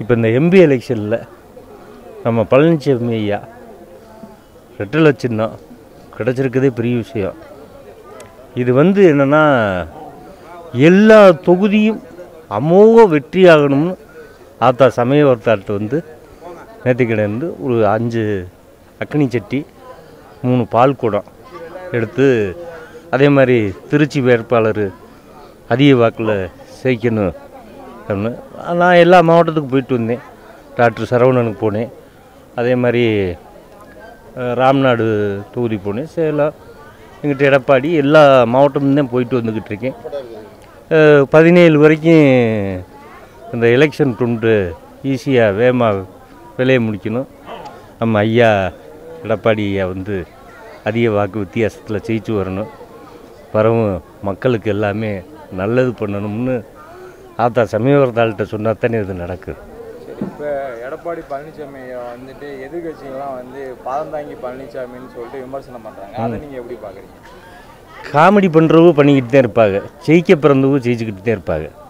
இப்போ இந்த எம்பி எலெக்ஷனில் நம்ம பழனிசாமி ஐயா 2 லட்சம் தான் கிடச்சிருக்கதே பெரிய விஷயம். இது என்னென்னா எல்லா தொகுதியும் அமோக வெற்றி ஆகணும்னு ஆத்தா சமயபத்தாட்ட நேற்றுக்கிடந்து ஒரு 5 அக்னி சட்டி 3 பால் குடம் எடுத்து அதே மாதிரி திருச்சி வேட்பாளர் அதிக வாக்கில் சேர்க்கணும் அப்படின்னு நான் எல்லா மாவட்டத்துக்கும் போயிட்டு வந்தேன். டாக்டர் சரவணனுக்கு போனேன், அதே மாதிரி ராம்நாடு தொகுதி போனேன், சேலம், எங்கிட்ட எடப்பாடி, எல்லா மாவட்டமும் தான் போயிட்டு வந்துக்கிட்டு இருக்கேன். 17 வரைக்கும் இந்த எலெக்ஷன் துண்டு ஈஸியாக வேகமாக விலையை முடிக்கணும். நம்ம ஐயா எடப்பாடி ஐயா அதிக வாக்கு வித்தியாசத்தில் ஜெயிச்சு வரணும், வரவும் மக்களுக்கு எல்லாமே நல்லது பண்ணணும்னு ஆத்தா சமயபுரத்தாள்கிட்ட சொன்னால் தானே இது நடக்குது. இப்போ எடப்பாடி பழனிசாமி எதிர்கட்சிகள்லாம் பாதம் தாங்கி பழனிசாமின்னு சொல்லிட்டு விமர்சனம் பண்ணுறாங்க. அதை நீங்கள் எப்படி பார்க்குறீங்க? காமெடி பண்ணுறவங்க பண்ணிக்கிட்டு தான் இருப்பாங்க, ஜெயிக்க பிறந்தவங்க ஜெயிச்சுக்கிட்டு தான் இருப்பாங்க.